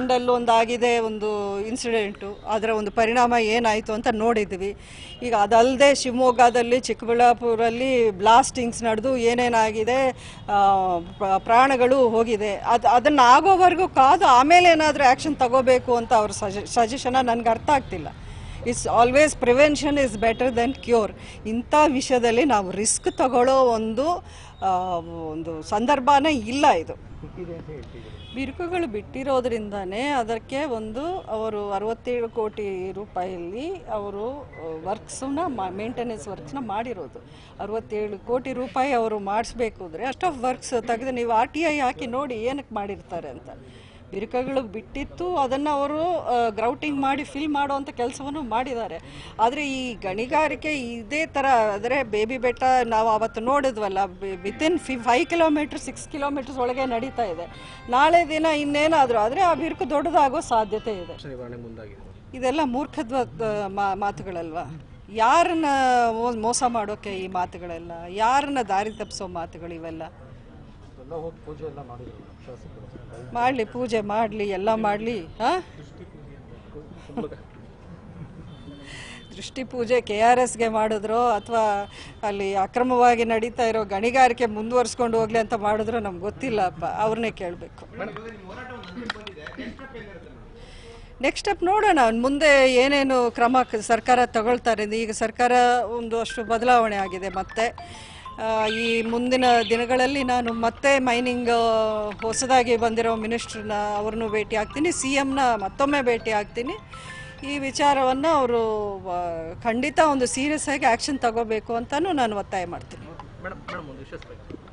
ಉತ್ತರಾಖಂಡಲ್ಲೂ ಒಂದು ಆಗಿದೆ ಒಂದು ಇನ್ಸಿಡೆಂಟು, ಅದರ ಒಂದು ಪರಿಣಾಮ ಏನಾಯಿತು ಅಂತ ನೋಡಿದ್ವಿ. ಈಗ ಅದಲ್ಲದೆ ಶಿವಮೊಗ್ಗದಲ್ಲಿ, ಚಿಕ್ಕಬಳ್ಳಾಪುರಲ್ಲಿ ಬ್ಲಾಸ್ಟಿಂಗ್ಸ್ ನಡೆದು ಏನೇನಾಗಿದೆ, ಪ್ರಾಣಗಳು ಹೋಗಿದೆ. ಅದನ್ನು ಆಗೋವರೆಗೂ ಕಾದು ಆಮೇಲೆ ಏನಾದರೂ ಆ್ಯಕ್ಷನ್ ತಗೋಬೇಕು ಅಂತ ಅವ್ರ ಸಜೆಷನ ನನಗೆ ಅರ್ಥ ಆಗ್ತಿಲ್ಲ. It's always prevention is better than cure. ಇಂಥ ವಿಷಯದಲ್ಲಿ ನಾವು ರಿಸ್ಕ್ ತಗೊಳ್ಳೋ ಒಂದು ಸಂದರ್ಭನೇ ಇಲ್ಲ. ಇದು ಬಿರುಕುಗಳು ಬಿಟ್ಟಿರೋದ್ರಿಂದನೇ ಅದಕ್ಕೆ ಅವರು 67 ಕೋಟಿ ರೂಪಾಯಲ್ಲಿ ಅವರು ಮೇಂಟೆನೆನ್ಸ್ ವರ್ಕ್ಸ್ನ ಮಾಡಿರೋದು. 67 ಕೋಟಿ ರೂಪಾಯಿ ಅವರು ಮಾಡಿಸ್ಬೇಕು ಅಂದರೆ ಅಷ್ಟು ವರ್ಕ್ಸ್ ತೆಗೆದು ನೀವು RTI ಹಾಕಿ ನೋಡಿ ಏನಕ್ಕೆ ಮಾಡಿರ್ತಾರೆ ಅಂತ. ಬಿರುಕುಗಳು ಬಿಟ್ಟಿತ್ತು, ಅದನ್ನು ಅವರು ಗ್ರೌಟಿಂಗ್ ಮಾಡಿ ಫಿಲ್ ಮಾಡುವಂಥ ಕೆಲಸವನ್ನು ಮಾಡಿದ್ದಾರೆ. ಆದರೆ ಈ ಗಣಿಗಾರಿಕೆ ಇದೇ ಥರ ಅಂದರೆ ಬೇಬಿ ಬೆಟ್ಟ ನಾವು ಅವತ್ತು ನೋಡಿದ್ವಲ್ಲ, ವಿತಿನ್ 5 ಕಿಲೋಮೀಟರ್ 6 ಕಿಲೋಮೀಟರ್ಸ್ ಒಳಗೆ ನಡೀತಾ ಇದೆ. ನಾಳೆ ದಿನ ಇನ್ನೇನಾದರೂ ಆದರೆ ಆ ಬಿರುಕು ದೊಡ್ಡದಾಗೋ ಸಾಧ್ಯತೆ ಇದೆ. ಇದೆಲ್ಲ ಮೂರ್ಖತ್ವ ಮಾತುಗಳಲ್ವಾ? ಯಾರನ್ನ ಮೋಸ ಮಾಡೋಕ್ಕೆ ಈ ಮಾತುಗಳೆಲ್ಲ? ಯಾರನ್ನ ದಾರಿ ತಪ್ಪಿಸೋ ಮಾತುಗಳು ಇವೆಲ್ಲ? ಮಾಡಲಿ, ಪೂಜೆ ಮಾಡಲಿ, ಎಲ್ಲ ಮಾಡಲಿ. ದೃಷ್ಟಿ ಪೂಜೆ KRSಗೆ ಮಾಡಿದ್ರು ಅಥವಾ ಅಲ್ಲಿ ಅಕ್ರಮವಾಗಿ ನಡೀತಾ ಇರೋ ಗಣಿಗಾರಿಕೆ ಮುಂದುವರಿಸ್ಕೊಂಡು ಹೋಗ್ಲಿ ಅಂತ ಮಾಡಿದ್ರು ನಮ್ಗೆ ಗೊತ್ತಿಲ್ಲಪ್ಪ, ಅವ್ರನ್ನೇ ಕೇಳಬೇಕು. ನೆಕ್ಸ್ಟ್ ಸ್ಟೆಪ್ ನೋಡೋಣ, ಮುಂದೆ ಏನೇನು ಕ್ರಮ ಸರ್ಕಾರ ತಗೊಳ್ತಾರೆ. ಈಗ ಸರ್ಕಾರ ಅಷ್ಟು ಬದಲಾವಣೆ ಆಗಿದೆ. ಮತ್ತೆ ಈ ಮುಂದಿನ ದಿನಗಳಲ್ಲಿ ನಾನು ಮತ್ತೆ ಮೈನಿಂಗ್ ಹೊಸದಾಗಿ ಬಂದಿರೋ ಮಿನಿಸ್ಟ್ರನ್ನ ಅವ್ರನ್ನೂ ಭೇಟಿ ಆಗ್ತೀನಿ, CMನ ಮತ್ತೊಮ್ಮೆ ಭೇಟಿ ಆಗ್ತೀನಿ. ಈ ವಿಚಾರವನ್ನು ಅವರು ಖಂಡಿತ ಒಂದು ಸೀರಿಯಸ್ ಆಗಿ ಆ್ಯಕ್ಷನ್ ತಗೋಬೇಕು ಅಂತಲೂ ನಾನು ಒತ್ತಾಯ ಮಾಡ್ತೀನಿ.